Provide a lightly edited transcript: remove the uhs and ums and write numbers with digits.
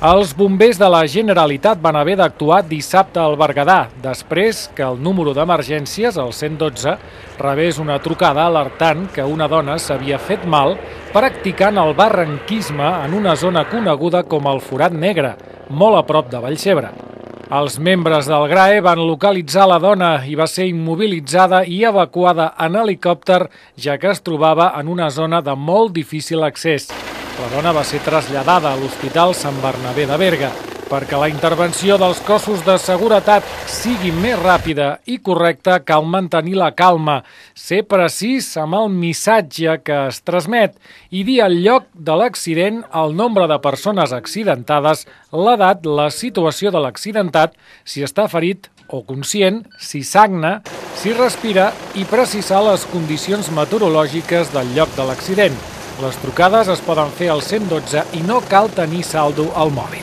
Els bombers de la Generalitat van haver d'actuar dissabte al Berguedà, després que el número d'emergències, el 112, rebés una trucada alertant que una dona s'havia fet mal practicant el barranquisme en una zona coneguda com el Forat Negre, molt a prop de Vallcebre. Els membres del GRAE van localitzar la dona i va ser immobilitzada i evacuada en helicòpter, ja que es trobava en una zona de molt difícil accés. La dona va ser traslladada a l'Hospital Sant Bernabé de Berga. Perquè la intervenció dels cossos de seguretat sigui més ràpida i correcta, cal mantenir la calma, ser precís amb el missatge que es transmet i dir al lloc de l'accident el nombre de persones accidentades, l'edat, la situació de l'accidentat, si està ferit o conscient, si sagna, si respira i precisar les condicions meteorològiques del lloc de l'accident. Les trucades es poden fer al 112 i no cal tenir saldo al mòbil.